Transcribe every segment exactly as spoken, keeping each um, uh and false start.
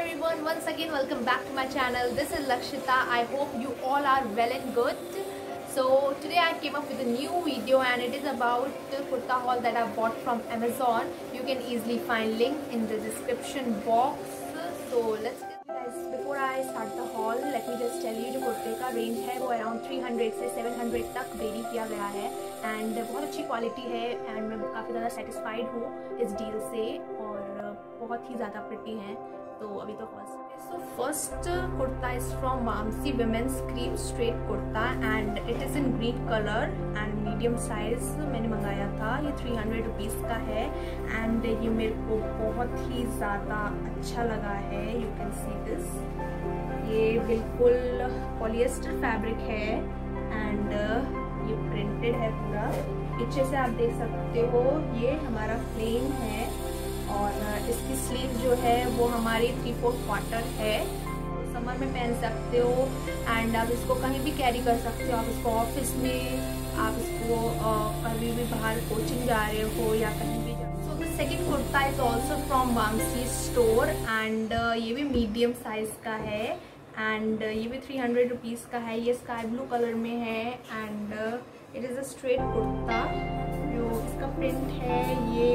everyone, once again welcome back to my channel. This is Lakshita. I hope you all are well and good. So today I came up with a new video and it is about the kurta haul that I bought from Amazon. You can easily find link in the description box. So let's get guys. Before I start the haul, let me just tell you जो कुर्ते का range है वो around three hundred से seven hundred तक vary किया गया है एंड बहुत अच्छी क्वालिटी है एंड मैं काफ़ी ज़्यादा सेटिस्फाइड हूँ इस डील से और बहुत ही ज़्यादा प्रिटी हैं. तो अभी तो first so first kurta is from Vamsi women's cream straight kurta and it is in green colour and medium size मैंने मंगाया था. ये थ्री हंड्रेड रुपीज़ का है एंड ये मेरे को बहुत ही ज़्यादा अच्छा लगा है. You can see this. ये बिल्कुल पॉलिएस्टर फैब्रिक है एंड ये प्रिंटेड है पूरा. पीछे से आप देख सकते हो ये हमारा प्लेन है और इसकी स्लीव जो है वो हमारी थ्री फोर्थ क्वार्टर है. तो समर में पहन सकते हो एंड आप इसको कहीं भी कैरी कर सकते हो. आप इसको ऑफिस में, आप इसको कभी भी बाहर कोचिंग जा रहे हो या कहीं भी जा. So the second kurta is also from Vamsi store and ये भी मीडियम साइज का है एंड ये भी थ्री हंड्रेड रुपीज़ का है. ये स्काई ब्लू कलर में है and it is a straight kurta. जो इसका प्रिंट है ये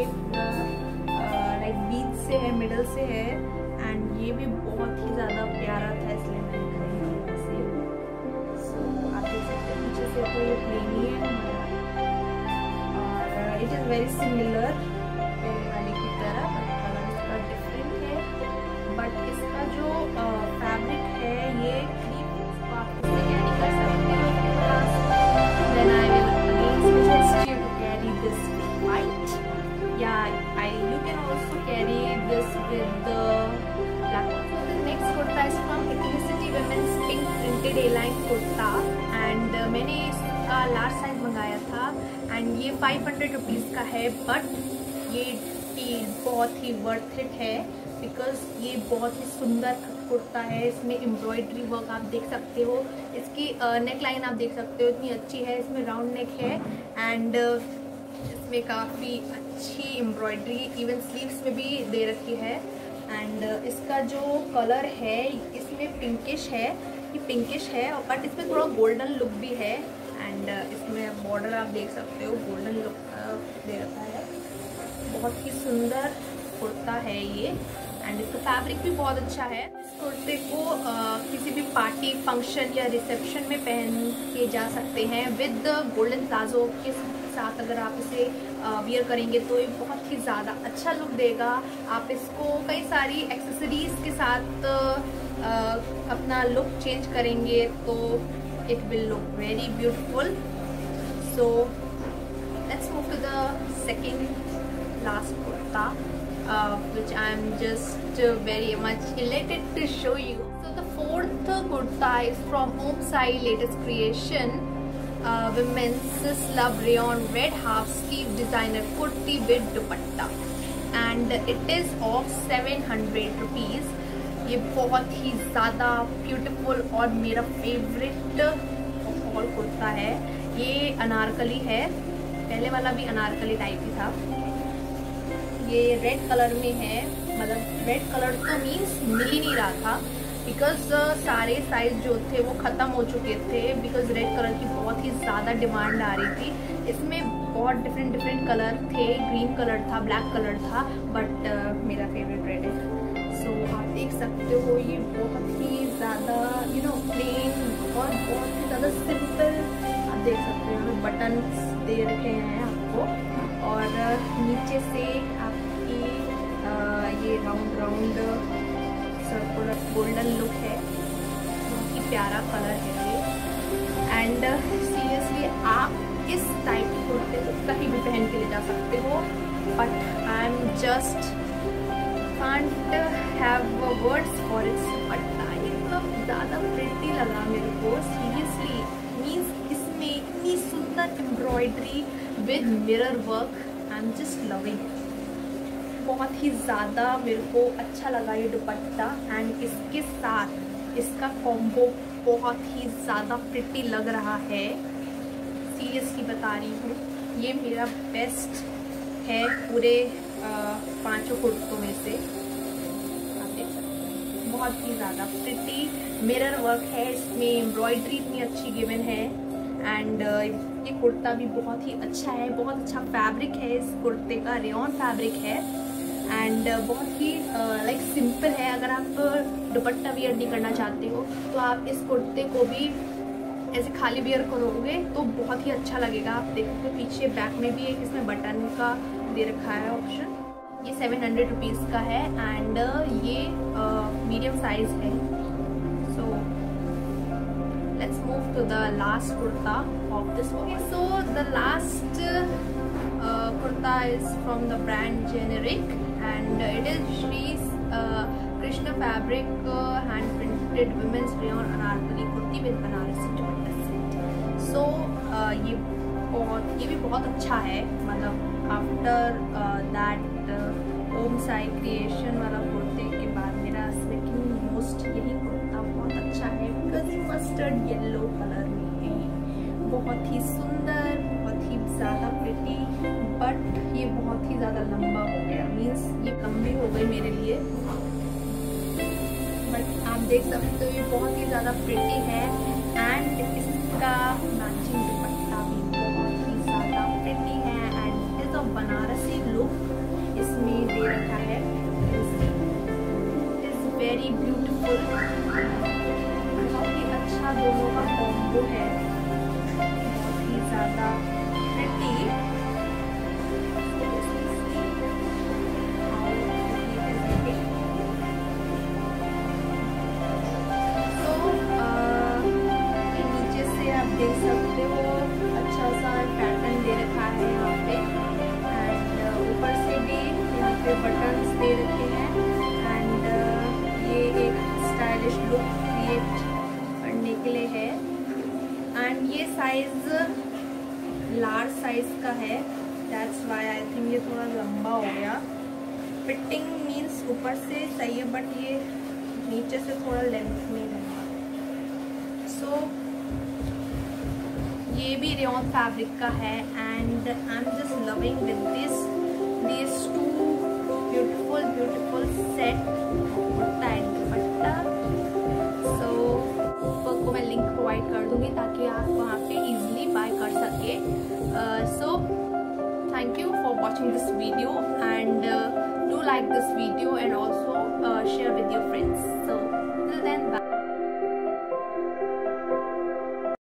लाइक बीच से है, मिडल से है एंड ये भी बहुत ही ज़्यादा प्यारा था इसलिए मैंने खरीदा इसे. सो आप देख सकते हैं पीछे से तो ये प्लेन ही है हमारा और इट इज़ वेरी सिमिलर पहले वाले की तरह बट कलर इसका डिफरेंट है. बट इसका जो फैब्रिक uh, है ये क्रीम इसको आप इससे कैरी कर सकते हो. Then I will again suggest you to carry this white. Yeah, I you can also carry this with the black one. So the next kurta is from Ethnicity Women's Pink Printed A-line kurta and uh, मैंने इसका large size मंगाया था and ये five hundred rupees का है but ये deal बहुत ही वर्थ इट है बिकॉज ये बहुत ही सुंदर कुर्ता है. इसमें एम्ब्रॉयडरी वर्क आप देख सकते हो. इसकी नेक uh, लाइन आप देख सकते हो इतनी अच्छी है. इसमें राउंड नेक है एंड uh, इसमें काफ़ी अच्छी एम्ब्रॉयडरी इवन स्लीव्स में भी दे रखी है एंड इसका जो कलर है इसमें पिंकिश है. ये पिंकिश है बट इसमें थोड़ा गोल्डन लुक भी है एंड इसमें बॉर्डर आप देख सकते हो गोल्डन लुक दे रखा है. बहुत ही सुंदर कुर्ता है ये एंड इसका फैब्रिक भी बहुत अच्छा है. इस कुर्ते को आ, किसी भी पार्टी फंक्शन या रिसेप्शन में पहन के जा सकते हैं विद गोल्डन प्लाजो के साथ. अगर आप इसे वियर करेंगे तो ये बहुत ही ज़्यादा अच्छा लुक देगा. आप इसको कई सारी एक्सेसरीज के साथ आ, अपना लुक चेंज करेंगे तो it will look very beautiful. So let's move to the second last kurta which I am just uh, very much elated to show you. So the fourth kurta is from Om Sai latest creation. Uh, women's slab rayon red half sleeve designer kurti with dupatta and it is of seven hundred rupees. ये बहुत ही ज़्यादा beautiful और मेरा favourite hall kurta है. ये अनारकली है. पहले वाला भी अनारकली टाइप ही था. ये रेड कलर में है. मतलब रेड कलर तो मीन्स मिल ही नहीं रहा था बिकॉज uh, सारे साइज जो थे वो ख़त्म हो चुके थे बिकॉज रेड कलर की बहुत ही ज़्यादा डिमांड आ रही थी. इसमें बहुत डिफरेंट डिफरेंट कलर थे. ग्रीन कलर था, ब्लैक कलर था बट uh, मेरा फेवरेट रेड है. सो so, आप देख सकते हो ये बहुत ही ज़्यादा यू नो प्लेन और बहुत ही ज़्यादा सिंपल. आप देख सकते हो बटन दे रखे हैं आपको और uh, नीचे से आपकी uh, ये round round circular golden look है. बहुत ही प्यारा कलर है ये एंड सीरियसली आप इस टाइप के कुर्ते को कहीं भी पहन के ले जा सकते हो but I am just can't have words for its. But ये मतलब ज़्यादा प्रिटी लगा मेरे को सीरियसली. मीन्स इसमें इतनी सुंदर embroidery with mirror work. I am just loving. बहुत ही ज़्यादा मेरे को अच्छा लगा ये दुपट्टा एंड इसके साथ इसका कॉम्बो बहुत ही ज़्यादा प्रिटी लग रहा है. सीरियसली बता रही हूँ ये मेरा बेस्ट है पूरे पांचों कुर्तों में से. आप देख सकते हैं बहुत ही ज़्यादा प्रिटी मिरर वर्क है, इसमें एम्ब्रॉयडरी इतनी अच्छी गिवन है। एंड uh, ये कुर्ता भी बहुत ही अच्छा है, बहुत अच्छा फैब्रिक है इस कुर्ते का, रेयॉन फैब्रिक है। एंड uh, बहुत ही लाइक uh, सिंपल है। अगर आप दुपट्टा वियर नहीं करना चाहते हो तो आप इस कुर्ते को भी ऐसे खाली वियर करोगे तो बहुत ही अच्छा लगेगा। आप देखोगे पीछे बैक में भी एक इसमें बटन का दे रखा है ऑप्शन। ये सेवन हंड्रेड रुपीज़ का है एंड ये मीडियम uh, साइज है। So let's move to the last kurta of this one. So the last kurta is from the brand generic and it is Shri Krishna fabric hand printed women's rayon Anarkali kurti with Banarasi dupatta set. So ये बहुत ये भी बहुत अच्छा है। मतलब after that Om Sai creation वाला कुर्ते के बाद मेरा सेकंड मोस्ट यही कुर्ता बहुत अच्छा है, बिकॉज ये मस्टर्ड येलो कलर में है। बहुत ही सुंदर, बहुत ही ज़्यादा प्रिटी, बट ये बहुत ही ज़्यादा लंबा हो गया, मीन्स ये लंबी हो गई मेरे लिए। बट आप देख सकते हो ये बहुत ही ज़्यादा प्रिटी है एंड इसका मैचिंग दुपट्टा भी बहुत ही ज़्यादा प्रिटी है and is a Banarasi look इसमें दे रखा है। इट इज वेरी ब्यूटीफुल, बहुत ही अच्छा दोनों का कॉम्बो है, बहुत ही ज़्यादा प्रिटी। देख सकते हो अच्छा सा पैटर्न दे रखा है यहाँ पे एंड ऊपर से भी यहाँ पे बटन्स दे रखे हैं एंड ये एक स्टाइलिश लुक क्रिएट करने के लिए है। एंड ये साइज लार्ज साइज का है, दैट्स व्हाई आई थिंक ये थोड़ा लंबा हो गया। फिटिंग मीन्स ऊपर से सही है बट ये नीचे से थोड़ा लेंथ में है। सो so, ये भी रेयॉन फैब्रिक का है and I am just loving with this this two beautiful beautiful set kurta and dupatta. So ऊपर को मैं लिंक प्रोवाइड कर दूंगी ताकि आप वहाँ पे इजीली बाय कर सके। So thank you for watching this video and do like this video and also share with your friends. So till then bye.